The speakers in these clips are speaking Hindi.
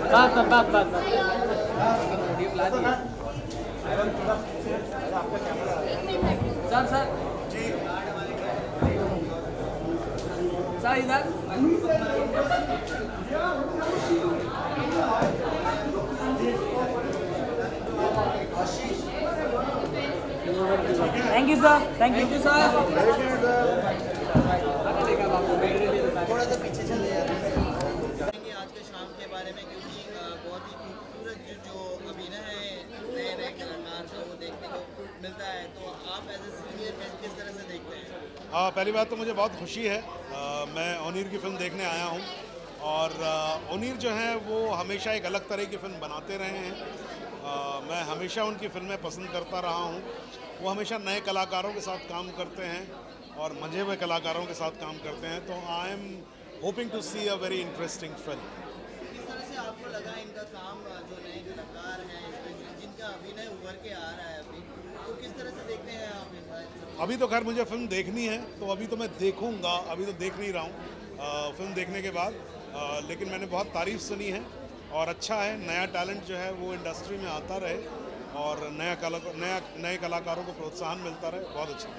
सर सर जी सर इधर thank you sir, thank you sir. थोड़ा सा पीछे चले यार। आज के शाम के बारे में, क्योंकि बहुत ही खूबसूरत जो अभिनय है नए नए कलाकार का वो देखने को मिलता है, तो आप एज ए सीनियर किस तरह से देखते हैं? पहली बात तो मुझे बहुत खुशी है, मैं ओनीर की फ़िल्म देखने आया हूँ और ओनीर जो हैं वो हमेशा एक अलग तरह की फ़िल्म बनाते रहे हैं। मैं हमेशा उनकी फ़िल्में पसंद करता रहा हूँ। वो हमेशा नए कलाकारों के साथ काम करते हैं और मंझे हुए कलाकारों के साथ काम करते हैं, तो I am hoping to see a very interesting film. किस तरह से आपको लगा इनका काम, जो नए कलाकार हैं जिनका अभिनय उभर के आ रहा है अभी, तो किस तरह से देखते हैं आप? अभी तो खैर मुझे फ़िल्म देखनी है, तो अभी तो मैं देखूँगा, अभी तो देख नहीं रहा हूँ फ़िल्म देखने के बाद, लेकिन मैंने बहुत तारीफ़ सुनी है और अच्छा है, नया टैलेंट जो है वो इंडस्ट्री में आता रहे और नए कलाकारों को प्रोत्साहन मिलता रहे, बहुत अच्छा है।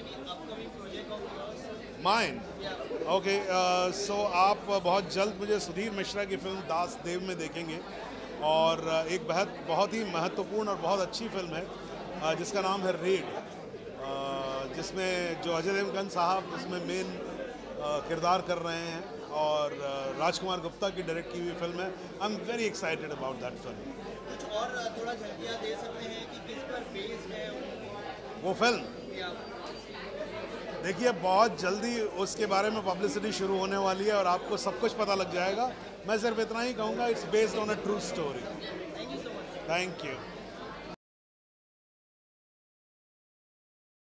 माइन ओके, सो आप बहुत जल्द मुझे सुधीर मिश्रा की फ़िल्म दास देव में देखेंगे और एक बहुत ही महत्वपूर्ण और बहुत अच्छी फ़िल्म है जिसका नाम है रेड, जिसमें जो अजय देवगन साहब उसमें मेन किरदार कर रहे हैं और राजकुमार गुप्ता की डायरेक्ट की हुई फिल्म है। I am very excited about that film. कुछ और थोड़ा झलकियाँ दे सकते हैं कि किस पर बेस्ड है वो फिल्म? देखिए बहुत जल्दी उसके बारे में पब्लिसिटी शुरू होने वाली है और आपको सब कुछ पता लग जाएगा। मैं सिर्फ इतना ही कहूँगा, it's based on a true story. Thank you.